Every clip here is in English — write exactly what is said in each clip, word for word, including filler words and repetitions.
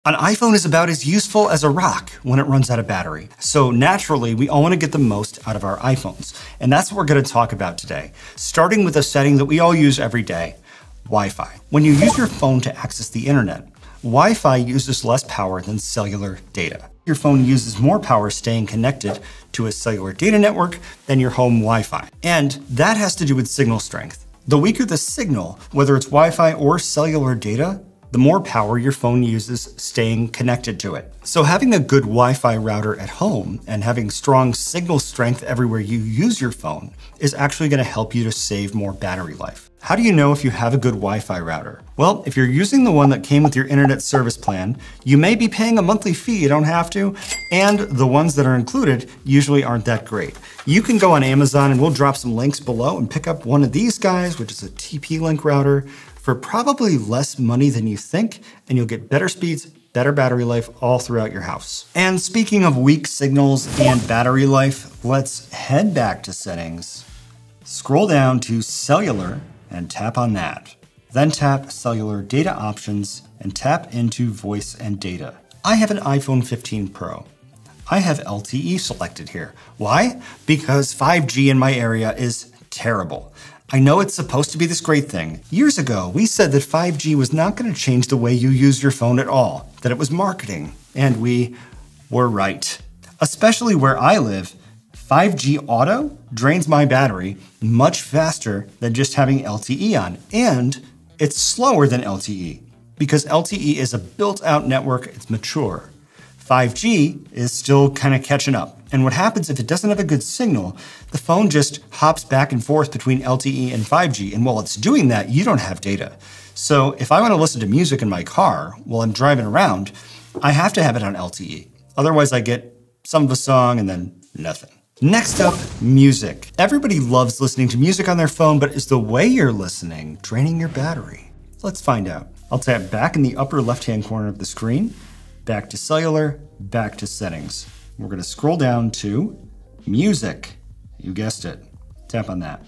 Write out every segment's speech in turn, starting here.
An iPhone is about as useful as a rock when it runs out of battery. So naturally, we all want to get the most out of our iPhones. And that's what we're going to talk about today, starting with a setting that we all use every day, Wi-Fi. When you use your phone to access the internet, Wi-Fi uses less power than cellular data. Your phone uses more power staying connected to a cellular data network than your home Wi-Fi. And that has to do with signal strength. The weaker the signal, whether it's Wi-Fi or cellular data, the more power your phone uses staying connected to it. So having a good Wi-Fi router at home and having strong signal strength everywhere you use your phone is actually going to help you to save more battery life. How do you know if you have a good Wi-Fi router? Well, if you're using the one that came with your internet service plan, you may be paying a monthly fee, you don't have to, and the ones that are included usually aren't that great. You can go on Amazon, and we'll drop some links below, and pick up one of these guys, which is a T P-Link router, for probably less money than you think, and you'll get better speeds, better battery life all throughout your house. And speaking of weak signals and battery life, let's head back to settings, scroll down to cellular, and tap on that. Then tap cellular data options and tap into voice and data. I have an iPhone fifteen Pro. I have L T E selected here. Why? Because five G in my area is terrible. I know it's supposed to be this great thing. Years ago, we said that five G was not going to change the way you use your phone at all, that it was marketing, and we were right. Especially where I live, five G auto drains my battery much faster than just having L T E on, and it's slower than L T E because L T E is a built-out network, it's mature. five G is still kind of catching up. And what happens if it doesn't have a good signal, the phone just hops back and forth between L T E and five G. And while it's doing that, you don't have data. So if I want to listen to music in my car while I'm driving around, I have to have it on L T E. Otherwise I get some of a song and then nothing. Next up, music. Everybody loves listening to music on their phone, but is the way you're listening draining your battery? Let's find out. I'll tap back in the upper left-hand corner of the screen, back to cellular, back to settings. We're gonna scroll down to music. You guessed it, tap on that.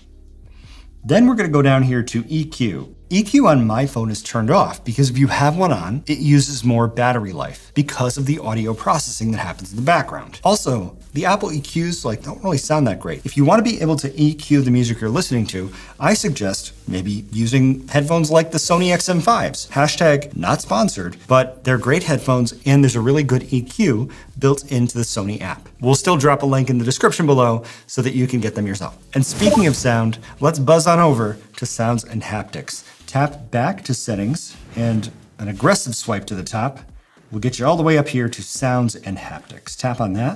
Then we're gonna go down here to E Q. E Q on my phone is turned off because if you have one on, it uses more battery life because of the audio processing that happens in the background. Also, the Apple E Qs like don't really sound that great. If you want to be able to E Q the music you're listening to, I suggest maybe using headphones like the Sony X M fives. Hashtag not sponsored, but they're great headphones and there's a really good E Q built into the Sony app. We'll still drop a link in the description below so that you can get them yourself. And speaking of sound, let's buzz on over to sounds and haptics. Tap back to settings and an aggressive swipe to the top will get you all the way up here to sounds and haptics. Tap on that.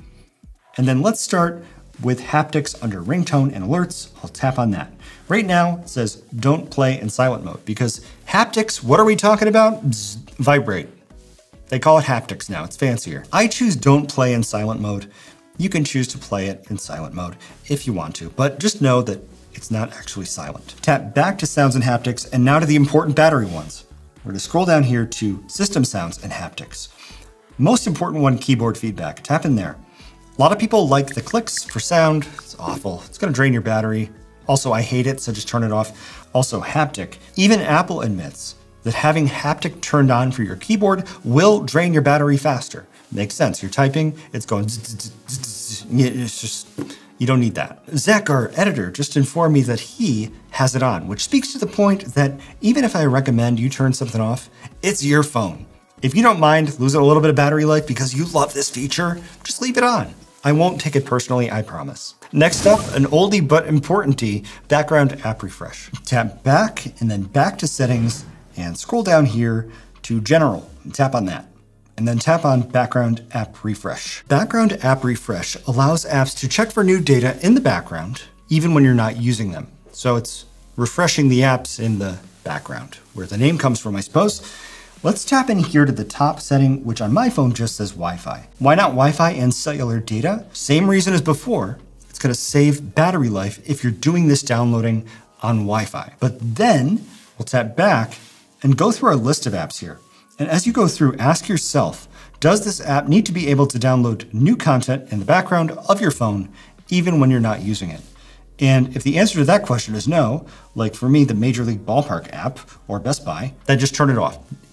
And then let's start with haptics under ringtone and alerts. I'll tap on that. Right now it says don't play in silent mode because haptics, what are we talking about? Bzz, vibrate. They call it haptics now, it's fancier. I choose don't play in silent mode. You can choose to play it in silent mode if you want to, but just know that it's not actually silent. Tap back to sounds and haptics and now to the important battery ones. We're gonna scroll down here to system sounds and haptics. Most important one, keyboard feedback. Tap in there. A lot of people like the clicks for sound. It's awful. It's gonna drain your battery. Also, I hate it, so just turn it off. Also, haptic. Even Apple admits that having haptic turned on for your keyboard will drain your battery faster. Makes sense. You're typing, it's going zzz, zzz, zzz, zzz. It's just, you don't need that. Zach, our editor, just informed me that he has it on, which speaks to the point that even if I recommend you turn something off, it's your phone. If you don't mind losing a little bit of battery life because you love this feature, just leave it on. I won't take it personally, I promise. Next up, an oldie but importanty, background app refresh. Tap back and then back to settings and scroll down here to general and tap on that. And then tap on background app refresh. Background app refresh allows apps to check for new data in the background, even when you're not using them. So it's refreshing the apps in the background, where the name comes from, I suppose. Let's tap in here to the top setting, which on my phone just says Wi-Fi. Why not Wi-Fi and cellular data? Same reason as before. It's gonna save battery life if you're doing this downloading on Wi-Fi. But then we'll tap back and go through our list of apps here. And as you go through, ask yourself, does this app need to be able to download new content in the background of your phone, even when you're not using it? And if the answer to that question is no, like for me, the Major League Ballpark app or Best Buy, then just turn it off.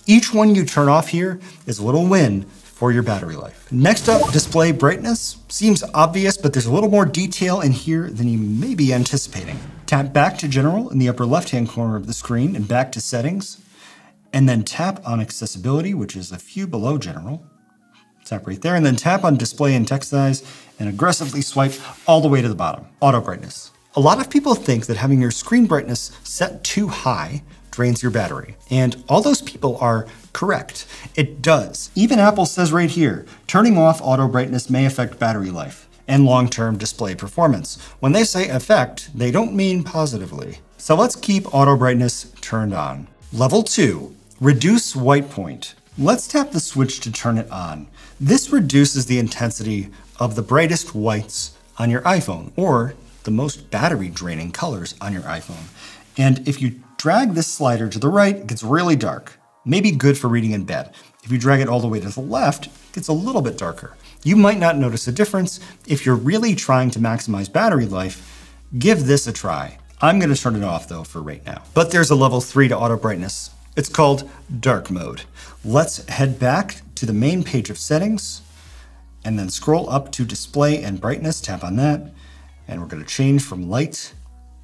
Each one you turn off here is a little win for your battery life. Next up, display brightness. Seems obvious, but there's a little more detail in here than you may be anticipating. Tap back to General in the upper left-hand corner of the screen and back to Settings, and then tap on Accessibility, which is a few below General. Tap right there, and then tap on Display and Text Size, and aggressively swipe all the way to the bottom. Auto brightness. A lot of people think that having your screen brightness set too high drains your battery. And all those people are correct. It does. Even Apple says right here, turning off auto brightness may affect battery life and long-term display performance. When they say affect, they don't mean positively. So let's keep auto brightness turned on. Level two, reduce white point. Let's tap the switch to turn it on. This reduces the intensity of the brightest whites on your iPhone, or the most battery draining colors on your iPhone. And if you drag this slider to the right, it gets really dark. Maybe good for reading in bed. If you drag it all the way to the left, it gets a little bit darker. You might not notice a difference. If you're really trying to maximize battery life, give this a try. I'm gonna turn it off though for right now. But there's a level three to auto brightness. It's called dark mode. Let's head back to the main page of settings and then scroll up to display and brightness, tap on that, and we're gonna change from light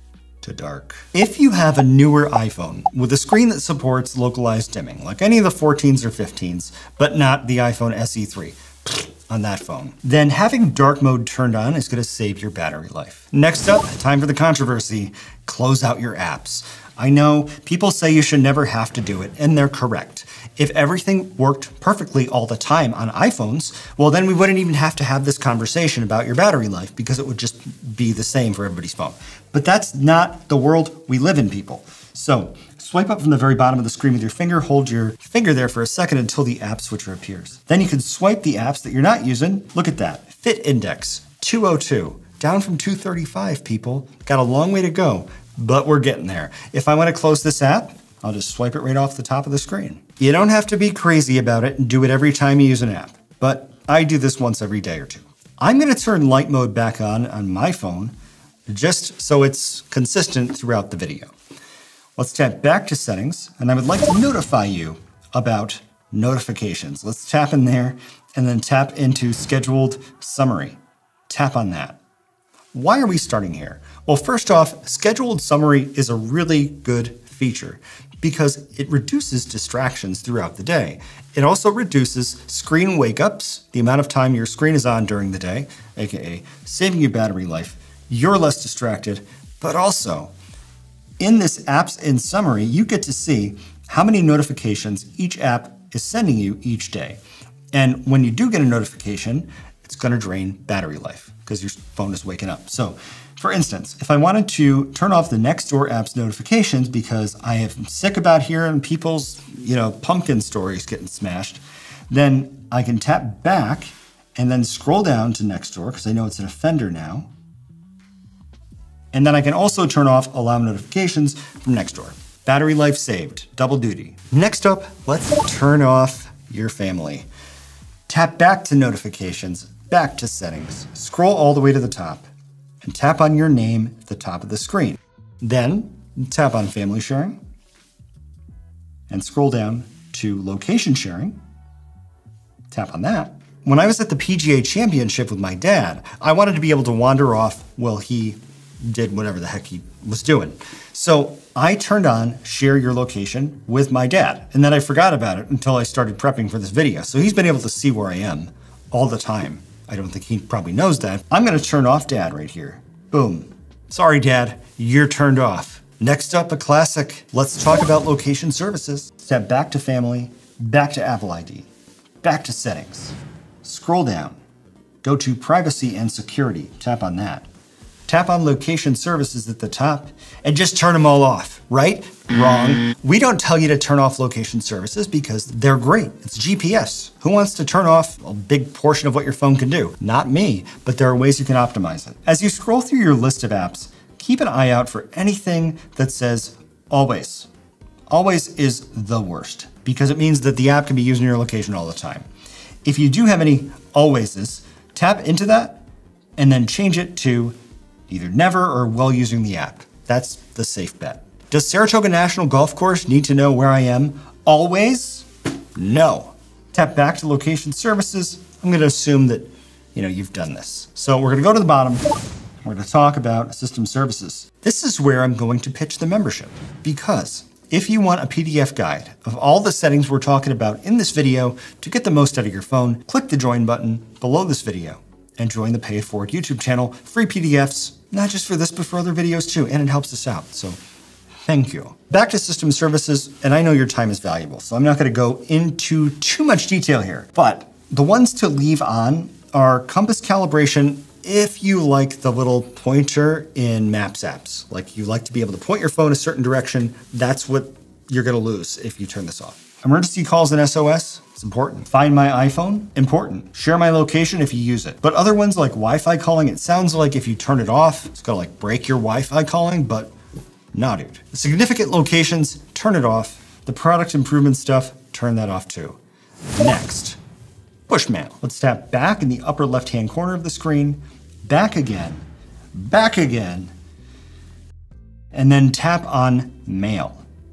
to dark. If you have a newer iPhone with a screen that supports localized dimming, like any of the fourteens or fifteens, but not the iPhone S E three on that phone, then having dark mode turned on is gonna save your battery life. Next up, time for the controversy. Close out your apps. I know people say you should never have to do it, and they're correct. If everything worked perfectly all the time on iPhones, well then we wouldn't even have to have this conversation about your battery life because it would just be the same for everybody's phone. But that's not the world we live in, people. So swipe up from the very bottom of the screen with your finger, hold your finger there for a second until the app switcher appears. Then you can swipe the apps that you're not using. Look at that, Fit Index, two oh two, down from two thirty-five, people. Got a long way to go, but we're getting there. If I wanna close this app, I'll just swipe it right off the top of the screen. You don't have to be crazy about it and do it every time you use an app, but I do this once every day or two. I'm gonna turn light mode back on on my phone just so it's consistent throughout the video. Let's tap back to settings, and I would like to notify you about notifications. Let's tap in there and then tap into scheduled summary. Tap on that. Why are we starting here? Well, first off, scheduled summary is a really good feature because it reduces distractions throughout the day. It also reduces screen wake-ups, the amount of time your screen is on during the day, aka saving you battery life. You're less distracted, but also in this apps in summary, you get to see how many notifications each app is sending you each day. And when you do get a notification, it's gonna drain battery life because your phone is waking up. So for instance, if I wanted to turn off the Nextdoor app's notifications because I am sick about hearing people's, you know, pumpkin stories getting smashed, then I can tap back and then scroll down to Nextdoor because I know it's an offender now. And then I can also turn off allow notifications from Nextdoor. Battery life saved, double duty. Next up, let's turn off your family. Tap back to notifications, back to settings, scroll all the way to the top, and tap on your name at the top of the screen. Then tap on family sharing, and scroll down to location sharing, tap on that. When I was at the P G A Championship with my dad, I wanted to be able to wander off while he did whatever the heck he was doing. So I turned on share your location with my dad, and then I forgot about it until I started prepping for this video. So he's been able to see where I am all the time. I don't think he probably knows that. I'm gonna turn off dad right here. Boom. Sorry, dad, you're turned off. Next up, a classic. Let's talk about location services. Step back to family, back to Apple I D, back to settings. Scroll down, go to privacy and security, tap on that. Tap on location services at the top and just turn them all off, right? Wrong. We don't tell you to turn off location services because they're great. It's G P S. Who wants to turn off a big portion of what your phone can do? Not me, but there are ways you can optimize it. As you scroll through your list of apps, keep an eye out for anything that says always. Always is the worst because it means that the app can be using your location all the time. If you do have any alwayses, tap into that and then change it to either never or while using the app. That's the safe bet. Does Saratoga National Golf Course need to know where I am always? No. Tap back to location services. I'm gonna assume that, you know, you've done this. So we're gonna go to the bottom. We're gonna talk about system services. This is where I'm going to pitch the membership, because if you want a P D F guide of all the settings we're talking about in this video to get the most out of your phone, click the join button below this video and join the Pay It Forward YouTube channel. Free P D Fs, not just for this, but for other videos too, and it helps us out, so thank you. Back to system services, and I know your time is valuable, so I'm not gonna go into too much detail here, but the ones to leave on are compass calibration if you like the little pointer in Maps apps. Like you like to be able to point your phone a certain direction, that's what you're gonna lose if you turn this off. Emergency calls and S O S, it's important. Find My iPhone, important. Share My Location if you use it. But other ones like Wi-Fi calling, it sounds like if you turn it off, it's gonna like break your Wi-Fi calling, but nah, dude. Significant locations, turn it off. The product improvement stuff, turn that off too. Next, push mail. Let's tap back in the upper left-hand corner of the screen, back again, back again, and then tap on mail.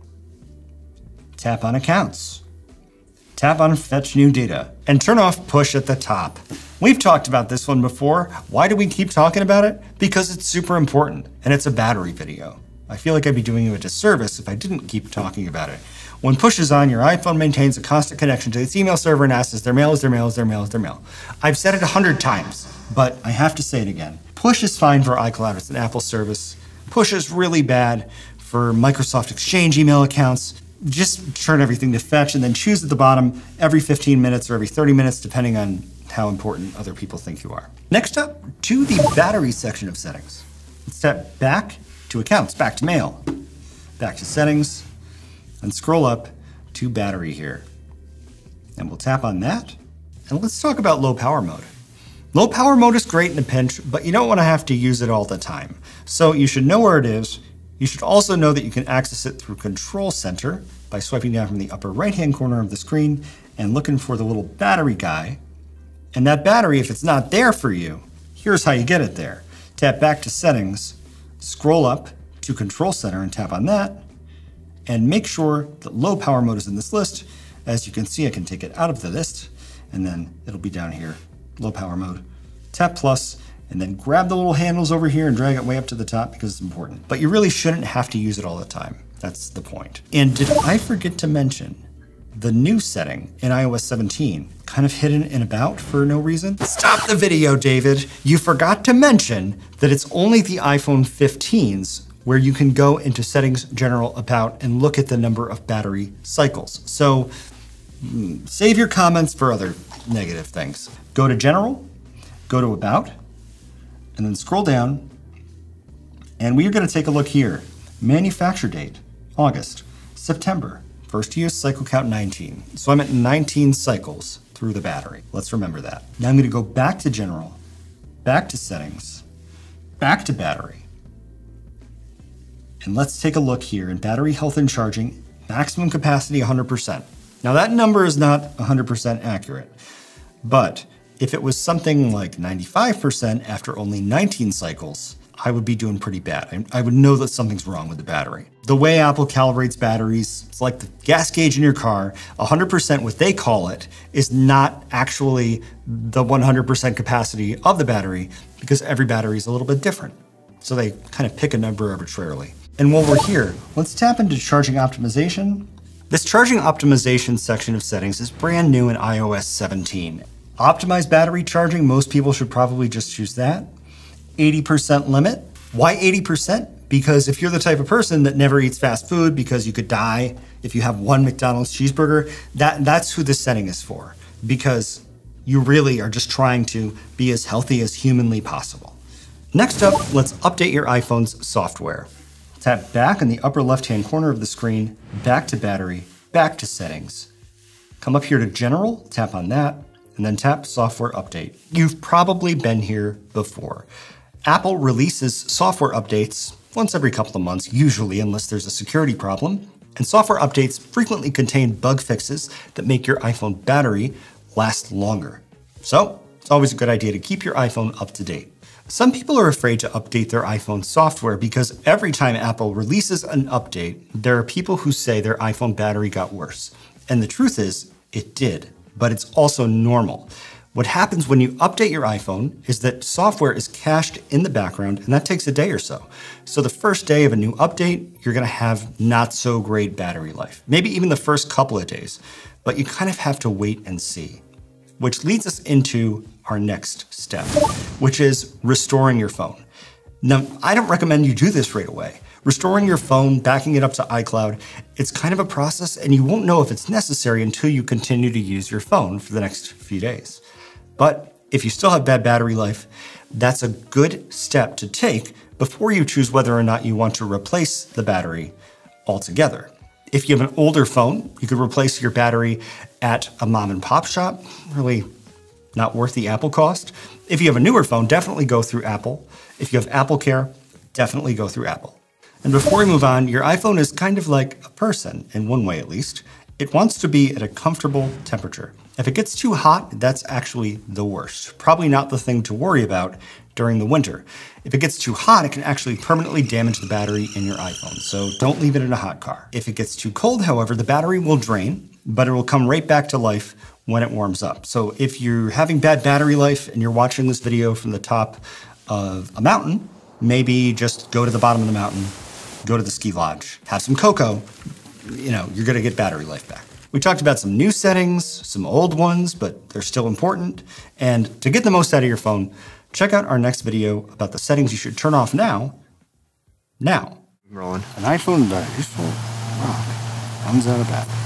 Tap on accounts. Tap on fetch new data and turn off push at the top. We've talked about this one before. Why do we keep talking about it? Because it's super important and it's a battery video. I feel like I'd be doing you a disservice if I didn't keep talking about it. When push is on, your iPhone maintains a constant connection to its email server and asks, is their mail, is their mail, is their mail, is their mail. I've said it a hundred times, but I have to say it again. Push is fine for iCloud, it's an Apple service. Push is really bad for Microsoft Exchange email accounts. Just turn everything to fetch and then choose at the bottom every fifteen minutes or every thirty minutes, depending on how important other people think you are. Next up, to the battery section of settings. Let's step back to accounts, back to mail, back to settings, and scroll up to battery here. And we'll tap on that. And let's talk about low power mode. Low power mode is great in a pinch, but you don't want to have to use it all the time. So you should know where it is. You should also know that you can access it through Control Center by swiping down from the upper right-hand corner of the screen and looking for the little battery guy. And that battery, if it's not there for you, here's how you get it there. Tap back to settings, scroll up to Control Center and tap on that, and make sure that low power mode is in this list. As you can see, I can take it out of the list, and then it'll be down here, low power mode. Tap plus, and then grab the little handles over here and drag it way up to the top because it's important. But you really shouldn't have to use it all the time. That's the point. And did I forget to mention the new setting in i O S seventeen, kind of hidden in about for no reason? Stop the video, David. You forgot to mention that it's only the iPhone fifteens where you can go into settings, general, about, and look at the number of battery cycles. So mm, save your comments for other negative things. Go to general, go to about, and then scroll down, and we are gonna take a look here. Manufacture date, August, September, first use, cycle count nineteen. So I'm at nineteen cycles through the battery. Let's remember that. Now I'm gonna go back to general, back to settings, back to battery. And let's take a look here in battery health and charging, maximum capacity one hundred percent. Now that number is not one hundred percent accurate, but if it was something like ninety-five percent after only nineteen cycles, I would be doing pretty bad. I would know that something's wrong with the battery. The way Apple calibrates batteries, it's like the gas gauge in your car. one hundred percent, what they call it, is not actually the one hundred percent capacity of the battery because every battery is a little bit different. So they kind of pick a number arbitrarily. And while we're here, let's tap into charging optimization. This charging optimization section of settings is brand new in i O S seventeen. Optimized battery charging, most people should probably just choose that. eighty percent limit. Why eighty percent? Because if you're the type of person that never eats fast food because you could die if you have one McDonald's cheeseburger, that, that's who this setting is for. Because you really are just trying to be as healthy as humanly possible. Next up, let's update your iPhone's software. Tap back in the upper left-hand corner of the screen, back to battery, back to settings. Come up here to general, tap on that, and then tap software update. You've probably been here before. Apple releases software updates once every couple of months, usually unless there's a security problem. And software updates frequently contain bug fixes that make your iPhone battery last longer. So it's always a good idea to keep your iPhone up to date. Some people are afraid to update their iPhone software because every time Apple releases an update, there are people who say their iPhone battery got worse. And the truth is, it did, but it's also normal. What happens when you update your iPhone is that software is cached in the background, and that takes a day or so. So the first day of a new update, you're gonna have not so great battery life. Maybe even the first couple of days, but you kind of have to wait and see. Which leads us into our next step, which is restoring your phone. Now, I don't recommend you do this right away. Restoring your phone, backing it up to iCloud, it's kind of a process, and you won't know if it's necessary until you continue to use your phone for the next few days. But if you still have bad battery life, that's a good step to take before you choose whether or not you want to replace the battery altogether. If you have an older phone, you could replace your battery at a mom and pop shop, really not worth the Apple cost. If you have a newer phone, definitely go through Apple. If you have Apple Care, definitely go through Apple. And before we move on, your iPhone is kind of like a person, in one way at least. It wants to be at a comfortable temperature. If it gets too hot, that's actually the worst. Probably not the thing to worry about during the winter. If it gets too hot, it can actually permanently damage the battery in your iPhone, so don't leave it in a hot car. If it gets too cold, however, the battery will drain, but it will come right back to life when it warms up. So if you're having bad battery life and you're watching this video from the top of a mountain, maybe just go to the bottom of the mountain, go to the ski lodge, have some cocoa, you know, you're gonna get battery life back. We talked about some new settings, some old ones, but they're still important. And to get the most out of your phone, check out our next video about the settings you should turn off now, now. Rolling. An iPhone that useful rock runs out of battery.